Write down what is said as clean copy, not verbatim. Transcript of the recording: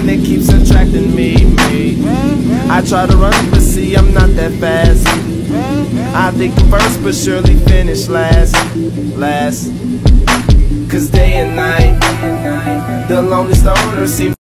thing that keeps attracting me. I try to run, but see, I'm not that fast. I think first, but surely finish last. Cause day and night, the longest owner seems